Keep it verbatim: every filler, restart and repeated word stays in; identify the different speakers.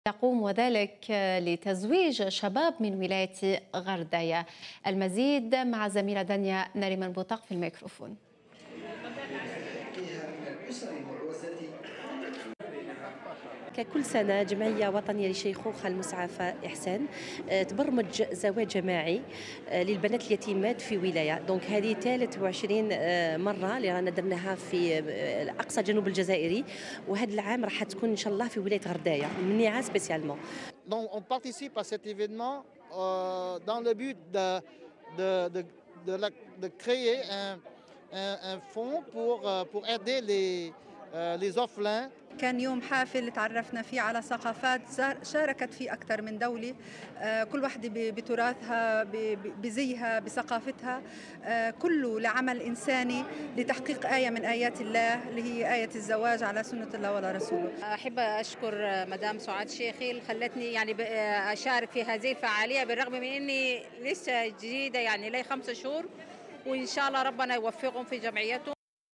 Speaker 1: يقوم وذلك لتزويج شباب من ولاية غرداية. المزيد مع زميلة دنيا ناريمان بوطاق في الميكروفون.
Speaker 2: ككل سنة جمعية وطنية لشيخوخة المسعفة إحسان تبرمج زواج جماعي للبنات اليتيمات في ولاية. دونك هذه ثالث وعشرين مرة اللي رانا درناها في أقصى جنوب الجزائري، وهذا العام راح تكون إن شاء الله في ولاية غرداية منيعة سبيسيالمون.
Speaker 3: Donc on participe à cet événement euh, dans le but de, de, de, de, la, de créer un, un, un fonds pour, pour aider les, euh, les orphelins.
Speaker 4: كان يوم حافل تعرفنا فيه على ثقافات شاركت فيه أكثر من دولة، كل واحدة بتراثها بزيها بثقافتها، كله لعمل إنساني لتحقيق آية من آيات الله اللي هي آية الزواج على سنة الله ولا رسوله.
Speaker 5: أحب أشكر مدام سعاد شيخي اللي خلتني يعني أشارك في هذه الفعالية بالرغم من أني لسه جديدة، يعني لي خمسة شهور، وإن شاء الله ربنا يوفقهم في جمعيتهم.